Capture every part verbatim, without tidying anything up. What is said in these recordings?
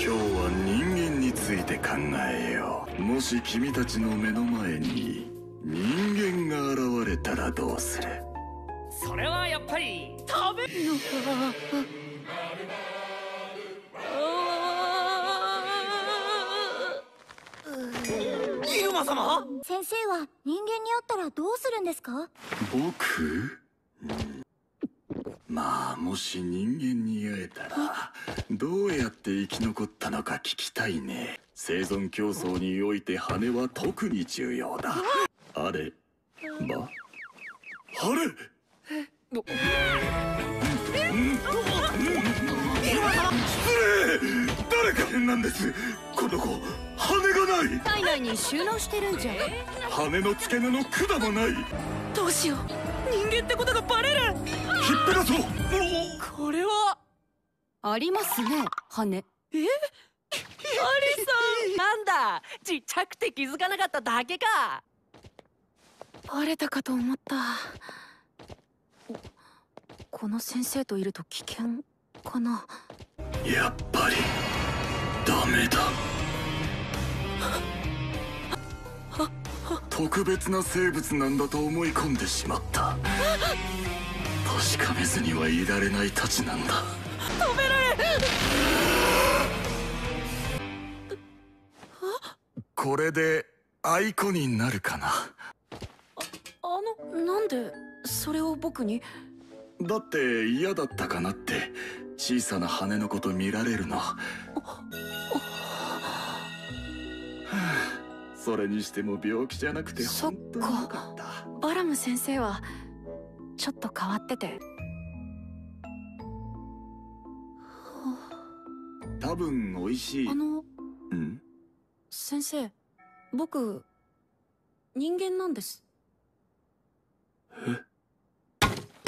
日は人間について考えよう。もし君たちの目の前に人間が現れたらどうする？ それはやっぱり食べるのか。イルマ様？ 先生は人間に会ったらどうするんですか？ 僕？まあもし人間に会えたらどうやって生き残ったのか聞きたいね。生存競争において羽は特に重要だ。あればあれ失礼！誰か変なんです。この子羽がない。 体内に収納してるんじゃ。 羽の付け根の管もない。 どうしよう、人間ってことがバレる。 ひっぺがそう。 これはありますね、羽。 え？アリさんなんだ、ちっちゃくて気づかなかっただけか。 バレたかと思った。この先生といると危険かな。 やっぱりダメだ。特別な生物なんだと思い込んでしまった。確かめずにはいられないたちなんだ。 止められ。 これで愛子になるかな。 あ、あの、なんでそれを僕に？ だって嫌だったかなって、小さな羽のこと見られるの。それにしても病気じゃなくて本当によかった。 バラム先生はちょっと変わってて。 多分美味しい。 あの、 うん？ 先生、僕人間なんです。 え？ あ、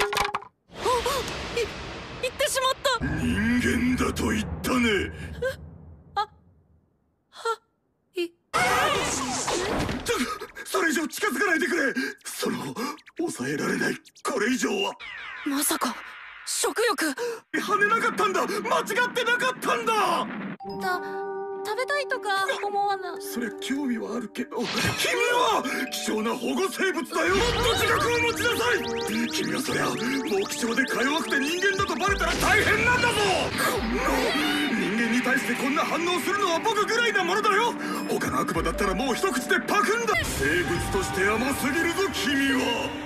い、言ってしまった。 人間だと言ったね。 あ、はいそれ以上近づかないでくれ。その抑えられない。これ以上は。 まさか食欲？ 跳ねなかったんだ。間違ってなかったんだ。 だ、食べたいとか思わな。 そりゃ興味はあるけど、君は貴重な保護生物だよ。もっと自覚を持ちなさい。君はそりゃもう貴重でか弱くて人間だとバレたら大変なんだぞ。こんな人間に対してこんな反応するのは僕ぐらいなものだよ。他の悪魔だったらもう一口でパクンだ。生物として甘すぎるぞ君は。